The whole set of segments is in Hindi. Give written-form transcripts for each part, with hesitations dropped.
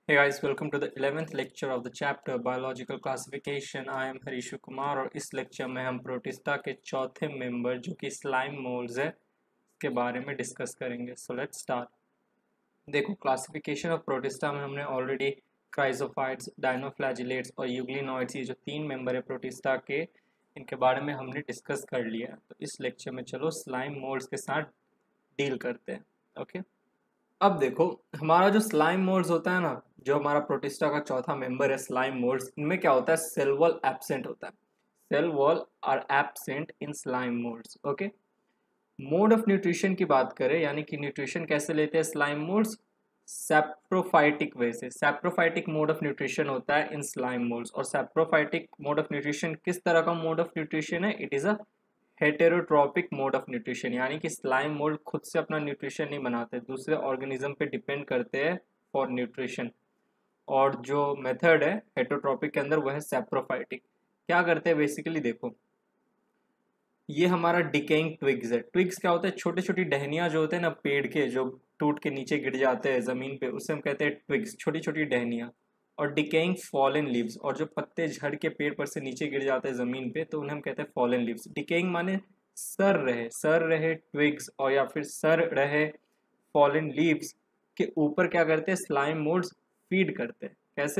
Hey guys, welcome to the 11th lecture of the chapter Biological Classification. I am हरीशु Kumar और इस लेक्चर में हम प्रोटिस्टा के चौथे मेंबर जो कि स्लाइम मोल्ड्स है के बारे में डिस्कस करेंगे. So let's start. देखो, क्लासिफिकेशन ऑफ प्रोटिस्टा में हमने ऑलरेडी क्राइजोफाइट्स, डायनोफ्लैजिलेट्स और यूग्लिनॉइड्स, ये जो तीन मेंबर है प्रोटिस्टा के, इनके बारे में हमने डिस्कस कर लिया. तो इस लेक्चर में चलो स्लाइम मोल्ड्स के साथ डील करते हैं. ओके अब देखो, हमारा जो स्लाइम मोल्ड्स होता है ना, जो हमारा प्रोटिस्टा का चौथा मेंबर है स्लाइम मोल्ड्स, इनमें क्या होता है, सेल वॉल एब्सेंट होता है. Cell wall are absent in slime molds. Okay, mode of nutrition की बात करें, यानी कि न्यूट्रिशन कैसे लेते हैं स्लाइम मोल्ड्स, सैप्रोफाइटिक वे से. सैप्रोफाइटिक मोड ऑफ न्यूट्रिशन होता है इन स्लाइम मोल्ड्स. और सैप्रोफाइटिक मोड ऑफ न्यूट्रिशन किस तरह का मोड ऑफ न्यूट्रिशन है? It is a heterotrophic mode of nutrition, यानी कि स्लाइम मोल्ड खुद से अपना न्यूट्रिशन नहीं बनाते, दूसरे ऑर्गेनिज्म पे डिपेंड करते हैं फॉर न्यूट्रिशन. और जो मेथड है हेटेरोट्रॉपिक के अंदर, वह है सैप्रोफाइटिक. क्या करते हैं बेसिकली, देखो ये हमारा डिकेइंग ट्विग्स है. ट्विग्स क्या होता है? छोटे छोटी टहनियाँ जो होते हैं ना पेड़ के, जो टूट के नीचे गिर जाते हैं जमीन पे, उसे हम कहते हैं ट्विग्स, छोटी छोटी टहनियाँ. और डिकेइंग फॉलन लीव्स, और जो पत्ते झड़ के पेड़ पर से नीचे गिर जाते हैं जमीन पे, तो उन्हें हम कहते हैं फॉलन लीव्स. डिकेइंग माने सर रहे ट्विग्स और या फिर सर रहे फॉलन लीव्स के ऊपर क्या करते हैं स्लाइम मोल्ड्स फीड करते हैं. कैसे?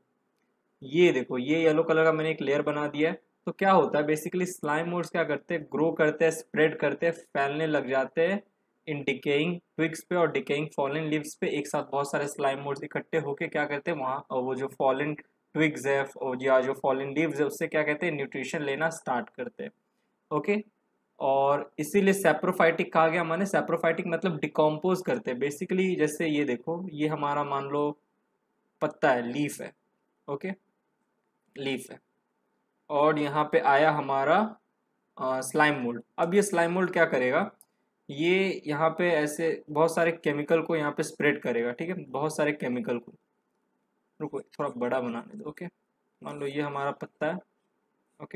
देखो ये येलो कलर का मैंने एक लेयर बना दिया है. तो क्या होता है बेसिकली, स्लाइम मोल्ड्स क्या करते हैं, ग्रो करते हैं, स्प्रेड करते हैं, फैलने लग जाते हैं इन डिकेइंग ट्विग्स पे और डिकेइंग फॉलन लीव्स पे. एक साथ बहुत सारे स्लाइम मोल्ड्स इकट्ठे होके क्या करते हैं वहाँ, और वो जो फॉलन ट्विग्स है या जो फॉलन लीव्स है, उससे क्या कहते हैं न्यूट्रिशन लेना स्टार्ट करते हैं. ओके, और इसीलिए सैप्रोफाइटिक कहा गया. माने सैप्रोफाइटिक मतलब डिकम्पोज करते हैं बेसिकली. जैसे ये देखो, ये हमारा मान लो पत्ता है, लीफ है. ओके, लीफ है, और यहाँ पे आया हमारा स्लाइम मोल्ड. अब ये स्लाइम मोल्ड क्या करेगा, ये यहाँ पे ऐसे बहुत सारे केमिकल को यहाँ पे स्प्रेड करेगा. ठीक है, बहुत सारे केमिकल को. रुको थोड़ा बड़ा बनाने दो. ओके, मान लो ये हमारा पत्ता है. ओके,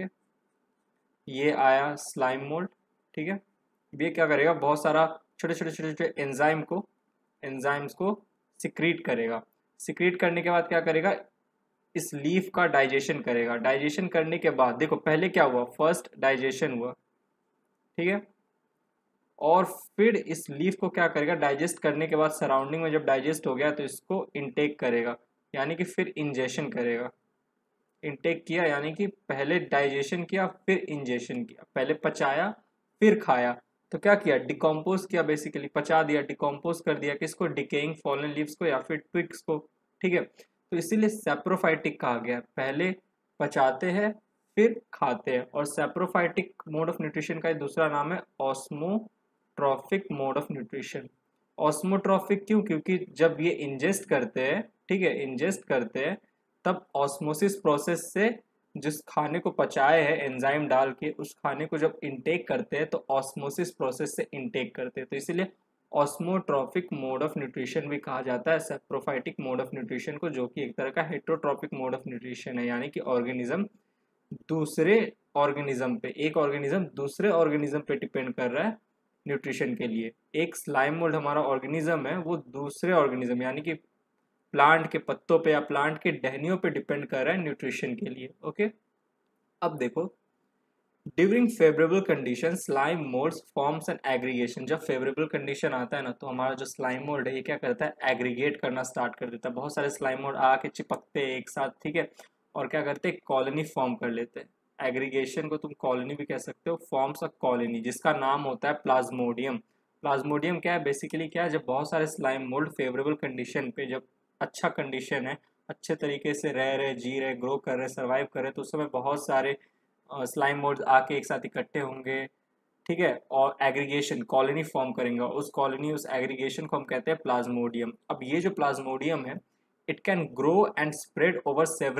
ये आया स्लाइम मोल्ड. ठीक है, अब ये क्या करेगा, बहुत सारा छोटे छोटे छोटे छोटे एंजाइम्स को सिक्रीट करेगा. सिक्रीट करने के बाद क्या करेगा, इस लीफ का डाइजेशन करेगा. डाइजेशन करने के बाद देखो, पहले क्या हुआ, फर्स्ट डाइजेशन हुआ. ठीक है, और फिर इस लीफ को क्या करेगा, डाइजेस्ट करने के बाद सराउंडिंग में जब डाइजेस्ट हो गया तो इसको इनटेक करेगा, यानी कि फिर इंजेशन करेगा. इनटेक किया यानी कि पहले डाइजेशन किया फिर इंजेशन किया, पहले पचाया फिर खाया. तो क्या किया, डिकम्पोज किया बेसिकली, पचा दिया, डिकम्पोज कर दिया किसको, डिकेइंग फॉलन लीव्स को या फिर ट्विग्स को. ठीक है, तो इसीलिए सैप्रोफाइटिक कहा गया, पहले पचाते हैं फिर खाते हैं. और सैप्रोफाइटिक मोड ऑफ न्यूट्रिशन का दूसरा नाम है osmotrophic mode of nutrition. Osmotrophic क्यों? क्योंकि जब ये इंजेस्ट करते हैं, ठीक है, इंजेस्ट करते हैं, तब ऑस्मोसिस प्रोसेस से जिस खाने को पचाए है एंजाइम डाल के, उस खाने को जब इनटेक करते हैं तो ऑस्मोसिस प्रोसेस से इनटेक करते हैं. तो इसीलिए ऑस्मोट्रॉफिक मोड ऑफ न्यूट्रिशन भी कहा जाता है सैप्रोफाइटिक मोड ऑफ न्यूट्रिशन को, जो कि एक तरह का हेट्रोट्रॉपिक मोड ऑफ न्यूट्रिशन है, यानी कि ऑर्गेनिज्म दूसरे ऑर्गेनिज्म पे, एक ऑर्गेनिज्म दूसरे ऑर्गेनिज्म पे डिपेंड कर रहा है न्यूट्रिशन के लिए. एक स्लाइम मोल्ड हमारा ऑर्गेनिज्म है, वो दूसरे ऑर्गेनिज्म यानी कि प्लांट के पत्तों पे या प्लांट के टहनियों पे डिपेंड कर रहा है न्यूट्रिशन के लिए. ओके, अब देखो, during favourable condition slime molds forms an aggregation. जब फेवरेबल कंडीशन आता है ना, तो हमारा जो स्लाइम मोल्ड है ये क्या करता है, एग्रीगेट करना स्टार्ट कर देता है. बहुत सारे स्लाइम मोल्ड आके चिपकते हैं एक साथ. ठीक है, और क्या करते हैं, कॉलोनी फॉर्म कर लेते हैं. एग्रीगेशन को तुम कॉलोनी भी कह सकते हो, फॉर्म्स अ कॉलोनी जिसका नाम होता है प्लाज्मोडियम. प्लाज्मोडियम क्या है बेसिकली, क्या है, जब बहुत सारे स्लाइम मोल्ड फेवरेबल कंडीशन पे, जब अच्छा कंडीशन है, अच्छे तरीके से रह रहे, जी रहे, ग्रो कर रहे, सर्वाइव कर रहे, तो उस समय बहुत सारे स्लाइम मोड्स आके एक साथ इकट्ठे होंगे. ठीक है, और एग्रीगेशन कॉलोनी फॉर्म करेंगे, उस कॉलोनी उस एग्रीगेशन को हम कहते हैं प्लाज्मोडियम. अब ये जो प्लाज्मोडियम है, it can grow and spread over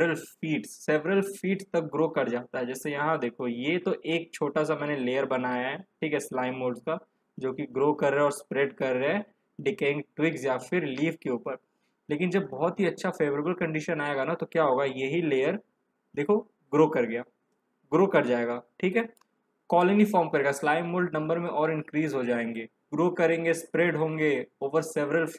several feet तक ग्रो कर जाता है. जैसे यहाँ देखो, ये तो एक छोटा सा मैंने लेयर बनाया है, ठीक है, स्लाइम मोड्स का, जो कि ग्रो कर रहे हैं और स्प्रेड कर रहे हैं डिकेइंग ट्विग्स या फिर लीफ के ऊपर. लेकिन जब बहुत ही अच्छा फेवरेबल कंडीशन आएगा ना, तो क्या होगा, यही लेयर देखो ग्रो कर गया, ग्रो कर जाएगा. ठीक है, कॉलोनी फॉर्म करेगा, स्लाइम मोल्ड नंबर में और इंक्रीज हो जाएंगे, ग्रो करेंगे, स्प्रेड होंगे ओवर सेवरल फीट्स.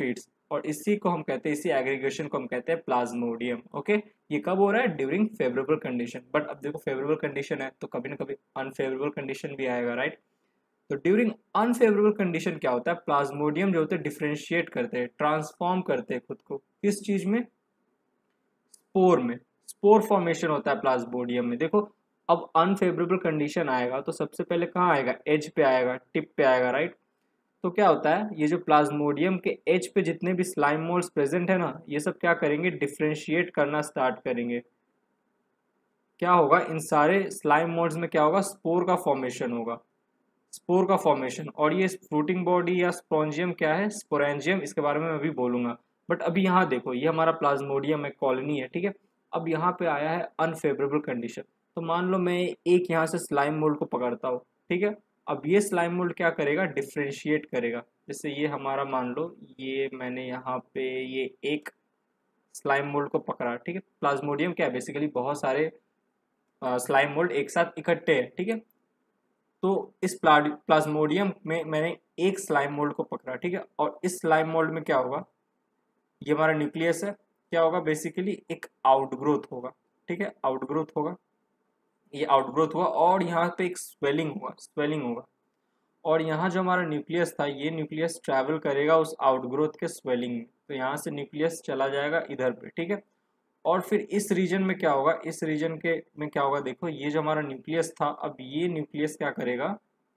और इसी को हम कहते हैं, इसी एग्रीगेशन को हम कहते हैं प्लाज्मोडियम। ओके, ये कब हो रहा है? During favourable condition. बट अब देखो फेवरेबल कंडीशन है तो कभी ना कभी अनफेवरेबल कंडीशन भी आएगा, राइट? तो ड्यूरिंग अनफेवरेबल कंडीशन क्या होता है? प्लाज्मोडियम जो होते हैं डिफ्रेंशिएट करते हैं, ट्रांसफॉर्म करते हैं खुद को। किस चीज में? स्पोर में। स्पोर फॉर्मेशन होता है प्लाज्मोडियम में। देखो अब अनफेवरेबल कंडीशन आएगा तो सबसे पहले कहाँ आएगा? एज पे आएगा, टिप पे आएगा, राइट? तो क्या होता है, ये जो प्लाज्मोडियम के एज पे जितने भी स्लाइम मोल्ड्स प्रेजेंट है ना, ये सब क्या करेंगे? डिफ्रेंशिएट करना स्टार्ट करेंगे। क्या होगा? इन सारे स्लाइम मोल्ड्स में क्या होगा? स्पोर का फॉर्मेशन होगा, स्पोर का फॉर्मेशन। और ये फ्रूटिंग बॉडी या स्पोरेंजियम क्या है? स्पोरेंजियम, इसके बारे में मैं अभी बोलूंगा। बट अभी यहाँ देखो, ये हमारा प्लाज्मोडियम है, कॉलोनी है, ठीक है। अब यहाँ पे आया है अनफेवरेबल कंडीशन। तो मान लो मैं एक यहाँ से स्लाइम मोल्ड को पकड़ता हूँ, ठीक है। अब ये स्लाइम मोल्ड क्या करेगा? डिफ्रेंशिएट करेगा। जैसे ये हमारा, मान लो ये मैंने यहाँ पे ये एक स्लाइम मोल्ड को पकड़ा, ठीक है। प्लाज्मोडियम क्या है? बेसिकली बहुत सारे स्लाइम मोल्ड एक साथ इकट्ठे हैं, ठीक है। तो इस प्लाज्मोडियम में मैंने एक स्लाइम मोल्ड को पकड़ा, ठीक है। और इस स्लाइम मोल्ड में क्या होगा? ये हमारा न्यूक्लियस है। क्या होगा? बेसिकली एक आउटग्रोथ होगा, ठीक है। आउटग्रोथ होगा, ये आउटग्रोथ हुआ और यहाँ पे एक स्वेलिंग हुआ, स्वेलिंग होगा। और यहाँ जो हमारा न्यूक्लियस था, ये न्यूक्लियस ट्रैवल करेगा उस आउटग्रोथ के स्वेलिंग में। तो यहाँ से न्यूक्लियस चला जाएगा इधर पे, ठीक है। और फिर इस रीजन में क्या होगा? इस रीजन के में क्या होगा? देखो ये जो हमारा न्यूक्लियस था, अब ये न्यूक्लियस क्या करेगा?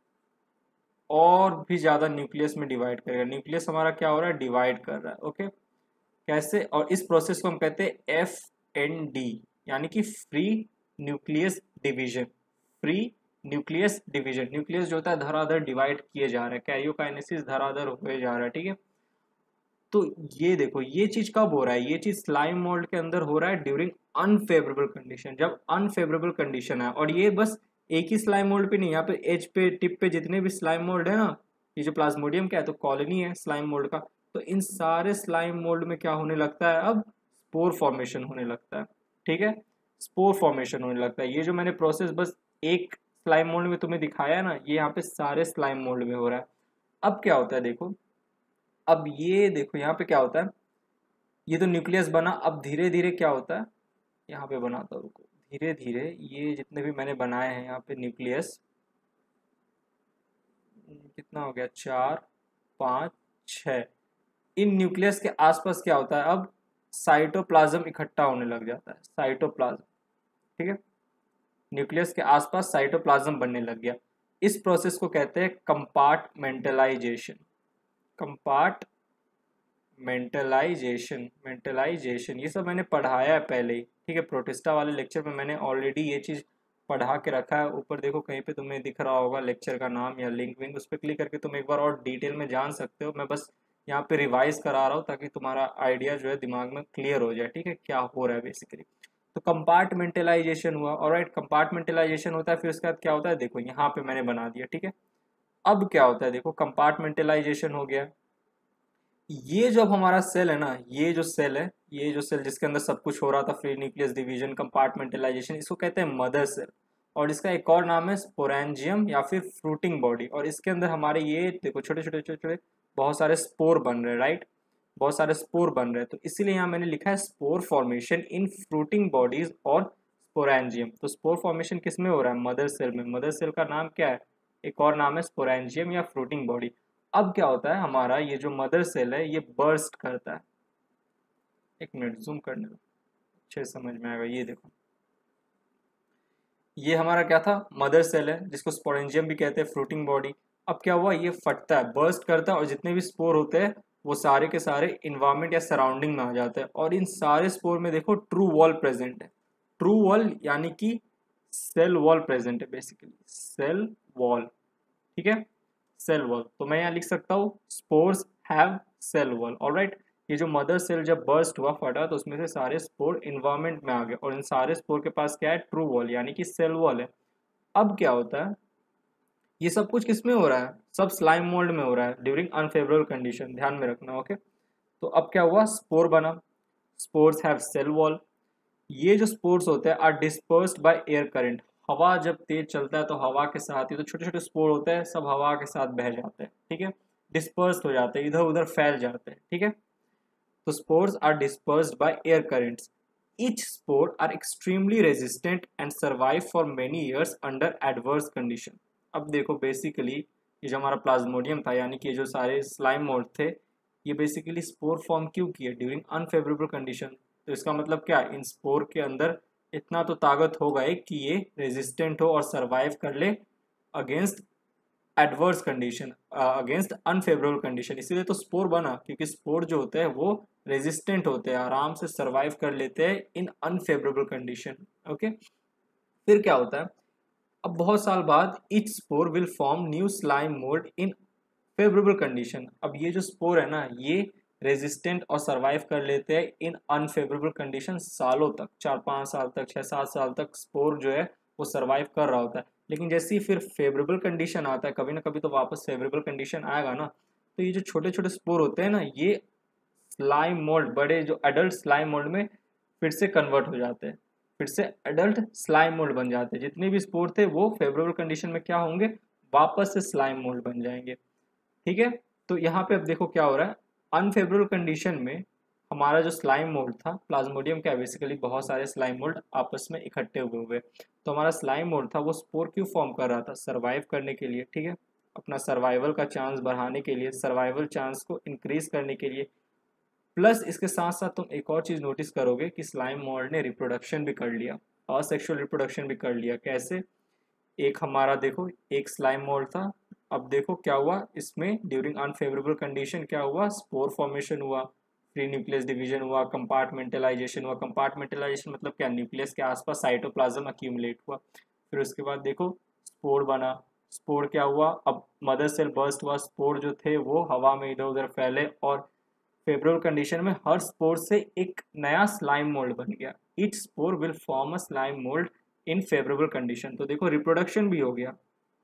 और भी ज्यादा न्यूक्लियस में डिवाइड करेगा। न्यूक्लियस हमारा क्या हो रहा है? डिवाइड कर रहा है। ओके, कैसे? और इस प्रोसेस को हम कहते हैं FND, यानी कि free nucleus division. Free nucleus division. Nucleus जो होता है धराधर डिवाइड किए जा रहा है, कैरियोकाइनेसिस धराधर हुए जा रहा है, ठीक है। तो ये देखो, ये चीज कब हो रहा है? ये चीज स्लाइम मोल्ड के अंदर हो रहा है ड्यूरिंग अनफेवरेबल कंडीशन। जब अनफेवरेबल कंडीशन है, और ये बस एक ही स्लाइम मोल्ड पे नहीं, यहाँ पे एज पे, टिप पे जितने भी स्लाइम मोल्ड है ना, ये जो प्लाज्मोडियम क्या है? तो कॉलोनी है स्लाइम मोल्ड का। तो इन सारे स्लाइम मोल्ड में क्या होने लगता है? अब स्पोर फॉर्मेशन होने लगता है, ठीक है। स्पोर फॉर्मेशन होने लगता है। ये जो मैंने प्रोसेस बस एक स्लाइम मोल्ड में तुम्हें दिखाया है ना, ये यहाँ पे सारे स्लाइम मोल्ड में हो रहा है। अब क्या होता है देखो, अब ये देखो यहाँ पे क्या होता है, ये तो न्यूक्लियस बना। अब धीरे धीरे क्या होता है, यहाँ पे बनाता हूँ, रुको। धीरे धीरे ये जितने भी मैंने बनाए हैं यहाँ पे न्यूक्लियस, कितना हो गया? 4, 5, 6। इन न्यूक्लियस के आसपास क्या होता है? अब साइटोप्लाज्म इकट्ठा होने लग जाता है, साइटोप्लाज्म, ठीक है। न्यूक्लियस के आसपास साइटोप्लाज्म बनने लग गया। इस प्रोसेस को कहते हैं कंपार्टमेंटलाइजेशन। कंपार्टमेंटलाइजेशन, मेंटलाइजेशन, ये सब मैंने पढ़ाया है पहले ही, ठीक है। प्रोटिस्टा वाले लेक्चर में मैंने ऑलरेडी ये चीज़ पढ़ा के रखा है। ऊपर देखो कहीं पे तुम्हें दिख रहा होगा लेक्चर का नाम या लिंक विंक, उस पर क्लिक करके तुम एक बार और डिटेल में जान सकते हो। मैं बस यहाँ पे रिवाइज करा रहा हूँ ताकि तुम्हारा आइडिया जो है दिमाग में क्लियर हो जाए, ठीक है, क्या हो रहा है बेसिकली। तो कंपार्टमेंटलाइजेशन हुआ, ऑलराइट। कंपार्टमेंटलाइजेशन होता है, फिर उसके बाद क्या होता है देखो, यहाँ पे मैंने बना दिया, ठीक है। अब क्या होता है देखो, कंपार्टमेंटलाइजेशन हो गया। ये जो अब हमारा सेल है ना, ये जो सेल है, ये जो सेल जिसके अंदर सब कुछ हो रहा था, फ्री न्यूक्लियस डिवीजन, कंपार्टमेंटलाइजेशन, इसको कहते हैं मदर सेल। और इसका एक और नाम है स्पोरेंजियम या फिर फ्रूटिंग बॉडी। और इसके अंदर हमारे ये देखो छोटे छोटे छोटे छोटे बहुत सारे स्पोर बन रहे हैं, राइट? बहुत सारे स्पोर बन रहे हैं। तो इसीलिए यहाँ मैंने लिखा है spore formation in fruiting bodies और स्पोरेंजियम। तो स्पोर फॉर्मेशन किस में हो रहा है? मदर सेल में। मदर सेल का नाम क्या है? एक और नाम है स्पोरेंजियम या फ्रूटिंग बॉडी। अब क्या होता है, हमारा ये जो मदर सेल है ये बर्स्ट करता है। एक मिनट जूम करने दो, अच्छे से समझ में आएगा। ये देखो, ये हमारा क्या था? मदर सेल है, जिसको स्पोरेंजियम भी कहते हैं, फ्रूटिंग बॉडी। अब क्या हुआ, ये फटता है, बर्स्ट करता है, और जितने भी स्पोर होते हैं वो सारे के सारे इन्वायरमेंट या सराउंडिंग में आ जाते हैं। और इन सारे स्पोर में देखो ट्रू वॉल प्रेजेंट है। ट्रू वॉल यानी कि सेल वॉल प्रेजेंट है, बेसिकली सेल वॉल, ठीक है। सेल वॉल, तो मैं यहाँ लिख सकता हूँ spores have cell wall, alright. ये जो मदर सेल जब बर्स्ट हुआ, फटा, तो उसमें से सारे स्पोर इन्वायरमेंट में आ गए, और इन सारे स्पोर के पास क्या है? ट्रू वॉल यानी कि सेल वॉल है। अब क्या होता है, ये सब कुछ किस में हो रहा है? सब स्लाइम मोल्ड में हो रहा है ड्यूरिंग अनफेवरेबल कंडीशन, ध्यान में रखना, ओके। तो अब क्या हुआ? स्पोर बना, स्पोर्स हैव सेल वॉल। ये जो स्पोर्स होते हैं are dispersed by air current. हवा जब तेज चलता है तो हवा के साथ, ये तो छोटे छोटे स्पोर होते हैं, सब हवा के साथ बह जाते हैं, ठीक है, डिस्पर्स हो जाते हैं, इधर उधर फैल जाते हैं, ठीक है। तो spores are dispersed by air currents. Each spore are extremely resistant and survive for many years under adverse condition. अब देखो बेसिकली ये जो हमारा प्लाज्मोडियम था, यानी कि ये जो सारे स्लाइम मोल्ड थे, ये बेसिकली स्पोर फॉर्म क्यों किए ड्यूरिंग अनफेवरेबल कंडीशन। तो इसका मतलब क्या, इन स्पोर के अंदर इतना तो ताकत हो गई कि ये रेजिस्टेंट हो और सरवाइव कर ले against adverse condition, against unfavourable condition. इसीलिए तो स्पोर बना, क्योंकि स्पोर जो होते हैं वो रेजिस्टेंट होते हैं, आराम से सरवाइव कर लेते हैं इन अनफेवरेबल कंडीशन। ओके, फिर क्या होता है, अब बहुत साल बाद each spore will form new slime mould in favourable condition. अब ये जो स्पोर है ना, ये रेजिस्टेंट और सरवाइव कर लेते हैं इन अनफेवरेबल कंडीशन सालों तक, 4-5 साल तक, 6-7 साल तक स्पोर जो है वो सरवाइव कर रहा होता है। लेकिन जैसे ही फिर फेवरेबल कंडीशन आता है, कभी ना कभी तो वापस फेवरेबल कंडीशन आएगा ना, तो ये जो छोटे छोटे स्पोर होते हैं ना, ये स्लाइम मोल्ड, बड़े जो एडल्ट स्लाइम मोल्ड में फिर से कन्वर्ट हो जाते हैं, फिर से एडल्ट स्लाइम मोल्ड बन जाते हैं। जितने भी स्पोर थे वो फेवरेबल कंडीशन में क्या होंगे, वापस से स्लाइम मोल्ड बन जाएंगे। ठीक है, तो यहाँ पे अब देखो क्या हो रहा है, अनफेवरेबल कंडीशन में हमारा जो स्लाइम मोल्ड था, प्लाज्मोडियम क्या बेसिकली बहुत सारे स्लाइम मोल्ड आपस में इकट्ठे हुए हुए, तो हमारा स्लाइम मोल्ड था वो स्पोर क्यों फॉर्म कर रहा था, सर्वाइव करने के लिए। ठीक है, अपना सर्वाइवल का चांस बढ़ाने के लिए, सर्वाइवल चांस को इंक्रीज करने के लिए। प्लस इसके साथ साथ तुम एक और चीज नोटिस करोगे कि स्लाइम मोल्ड ने रिप्रोडक्शन भी कर लिया, असेक्सुअल रिप्रोडक्शन भी कर लिया। कैसे, एक हमारा देखो एक स्लाइम मोल्ड था, अब देखो क्या हुआ इसमें, ड्यूरिंग अनफेवरेबल कंडीशन क्या हुआ, स्पोर फॉर्मेशन हुआ, फ्री न्यूक्लियस डिवीजन हुआ, कंपार्टमेंटलाइजेशन हुआ। कंपार्टमेंटलाइजेशन मतलब क्या, न्यूक्लियस के आसपास साइटोप्लाज्म अक्यूमुलेट हुआ। फिर उसके बाद देखो स्पोर बना, स्पोर क्या हुआ, अब मदर सेल बर्स्ट हुआ, स्पोर जो थे वो हवा में इधर उधर फैले और फेवरेबल कंडीशन में हर स्पोर से एक नया स्लाइम मोल्ड बन गया। Each spore will form a slime mould in favourable condition. तो देखो रिप्रोडक्शन भी हो गया,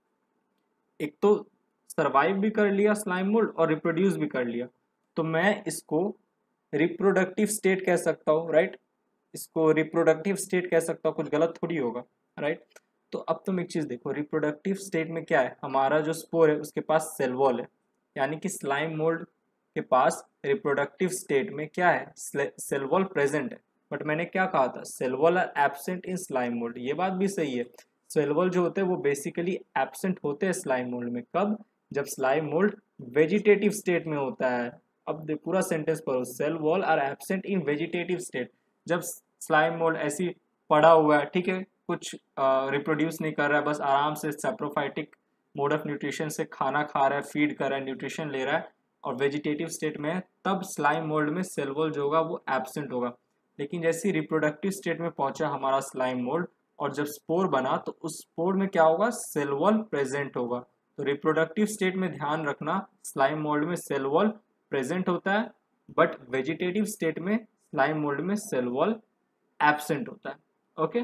एक तो सरवाइव भी कर लिया स्लाइम मोल्ड और रिप्रोड्यूस भी कर लिया। तो मैं इसको रिप्रोडक्टिव स्टेट कह सकता हूँ, राइट। इसको रिप्रोडक्टिव स्टेट कह सकता हूँ, कुछ गलत थोड़ी होगा, राइट। तो अब तुम एक चीज देखो, रिप्रोडक्टिव स्टेट में क्या है, हमारा जो स्पोर है उसके पास सेल वॉल है, यानी कि स्लाइम मोल्ड के पास रिप्रोडक्टिव स्टेट में क्या है, सेल वॉल प्रेजेंट है। बट मैंने क्या कहा था, cell wall are absent in slime mould, ये बात भी सही है। सेल वॉल जो होते हैं वो बेसिकली एब्सेंट होते हैं स्लाइम मोल्ड में, कब, जब स्लाइम मोल्ड वेजिटेटिव स्टेट में होता है। अब पूरा सेंटेंस पढ़ो, cell wall are absent in vegetative state, जब स्लाइम मोल्ड ऐसी पड़ा हुआ है, ठीक है, कुछ रिप्रोड्यूस नहीं कर रहा है, बस आराम से सैप्रोफाइटिक मोड ऑफ न्यूट्रिशन से खाना खा रहा है, फीड कर रहा है, न्यूट्रिशन ले रहा है और वेजिटेटिव स्टेट में है, तब स्लाइम मोल्ड में सेल वॉल जो होगा वो एब्सेंट होगा। लेकिन जैसे रिप्रोडक्टिव स्टेट में पहुंचा हमारा स्लाइम मोल्ड और जब स्पोर बना, तो उस स्पोर में क्या होगा, सेल वॉल प्रेजेंट होगा। तो रिप्रोडक्टिव स्टेट में ध्यान रखना, स्लाइम मोल्ड में सेल वॉल प्रेजेंट होता है, बट वेजिटेटिव स्टेट में स्लाइम मोल्ड में सेल वॉल एब्सेंट होता है। Okay,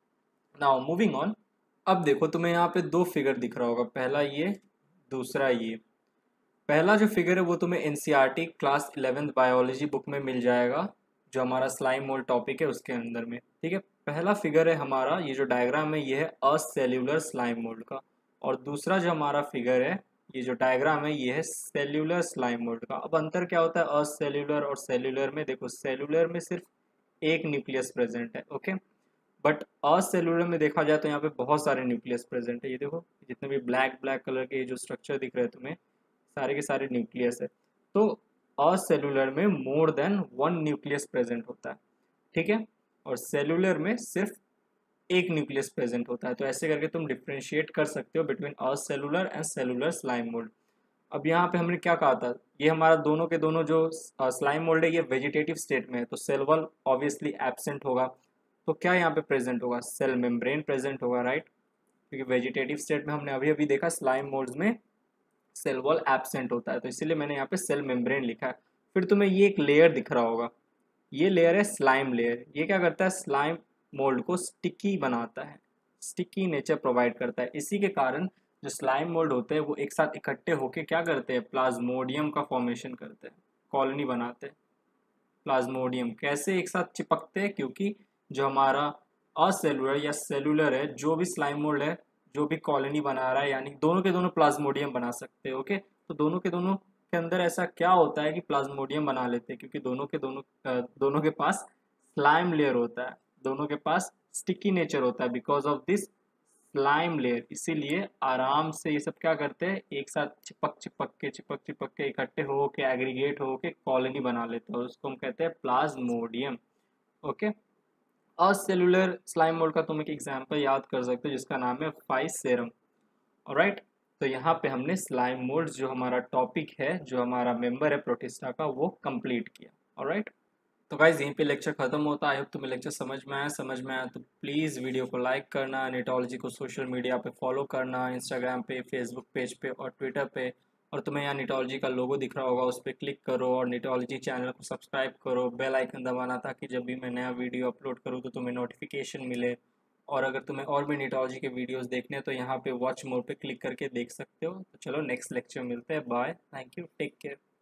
now moving on. अब देखो तुम्हें यहाँ पे दो फिगर दिख रहा होगा, पहला ये, दूसरा ये। पहला जो फिगर है वो तुम्हें NCERT class 11th biology book में मिल जाएगा, जो हमारा स्लाइम मोल्ड टॉपिक है उसके अंदर में। ठीक है, पहला फिगर है हमारा, ये जो डायग्राम है ये है असेल्यूलर स्लाइम मोल्ड का, और दूसरा जो हमारा फिगर है, ये जो डायग्राम है ये है सेल्यूलर स्लाइम मोल्ड का। अब अंतर क्या होता है असेल्यूलर और सेल्यूलर में, देखो सेल्यूलर में सिर्फ एक न्यूक्लियस प्रेजेंट है, ओके, बट असेल्यूलर में देखा जाए तो यहाँ पे बहुत सारे न्यूक्लियस प्रेजेंट है। ये देखो जितने भी ब्लैक ब्लैक कलर के जो स्ट्रक्चर दिख रहे हैं तुम्हें, सारे के सारे न्यूक्लियस है। तो असेल्यूलर में more than one nucleus present होता है, ठीक है, और सेल्यूलर में सिर्फ एक न्यूक्लियस प्रेजेंट होता है। तो ऐसे करके तुम डिफ्रेंशिएट कर सकते हो between acellular and cellular slime mould. अब यहाँ पे हमने क्या कहा था, ये हमारा दोनों के दोनों जो स्लाइम मोल्ड है ये वेजिटेटिव स्टेट में है, तो सेल वॉल ऑब्वियसली एब्सेंट होगा। तो क्या यहाँ पे प्रेजेंट होगा, सेल मेम्ब्रेन प्रेजेंट होगा, राइट, क्योंकि वेजिटेटिव स्टेट में हमने अभी अभी देखा स्लाइम मोल्ड्स में सेल वॉल एब्सेंट होता है, तो इसीलिए मैंने यहाँ पे सेल मेम्ब्रेन लिखा है। फिर तुम्हें ये एक लेयर दिख रहा होगा, ये लेयर है स्लाइम लेयर। ये क्या करता है, स्लाइम मोल्ड को स्टिकी बनाता है, स्टिकी नेचर प्रोवाइड करता है। इसी के कारण जो स्लाइम मोल्ड होते हैं वो एक साथ इकट्ठे होके क्या करते हैं, प्लाज्मोडियम का फॉर्मेशन करते हैं, कॉलोनी बनाते हैं। प्लाज्मोडियम कैसे एक साथ चिपकते हैं, क्योंकि जो हमारा असेलुलर या सेलुलर है, जो भी स्लाइम मोल्ड है, जो भी कॉलोनी बना रहा है, यानी दोनों के दोनों प्लाज्मोडियम बना सकते हैं। ओके, तो दोनों के दोनों इसके अंदर ऐसा क्या होता है कि प्लाज्मोडियम बना लेते हैं, क्योंकि दोनों के पास स्लाइम लेयर होता है, दोनों के पास स्टिकी नेचर होता है because of this slime layer. इसीलिए आराम से ये सब क्या करते हैं, एक साथ चिपक चिपक के इकट्ठे हो के एग्रीगेट हो के कॉलोनी बना लेते हैं, और उसको हम कहते हैं प्लाज्मोडियम। ओके, और सेलुलर स्लाइम मोल्ड का तुम एक एग्जांपल याद कर सकते हो जिसका नाम है फाइसेरम। ऑलराइट, तो यहाँ पे हमने स्लाइम मोल्ड जो हमारा टॉपिक है, जो हमारा मेंबर है प्रोटिस्टा का, वो कंप्लीट किया। ऑलराइट, तो गाइज यहीं पे लेक्चर खत्म होता है। आई होप तुम्हें लेक्चर समझ में आया तो प्लीज़ वीडियो को लाइक करना, निटोलॉजी को सोशल मीडिया पे फॉलो करना, इंस्टाग्राम पे, फेसबुक पेज पे और ट्विटर पे, और तुम्हें यहाँ निटोलॉजी का लोगो दिख रहा होगा, उस पर क्लिक करो और निटोलॉजी चैनल को सब्सक्राइब करो, बेल आइकन दबाना ताकि जब भी मैं नया वीडियो अपलोड करूँ तो तुम्हें नोटिफिकेशन मिले। और अगर तुम्हें और भी निटोलॉजी के वीडियोज़ देखने हैं तो यहाँ पे वॉच मोर पे क्लिक करके देख सकते हो। तो चलो नेक्स्ट लेक्चर मिलते हैं, bye, thank you, take care.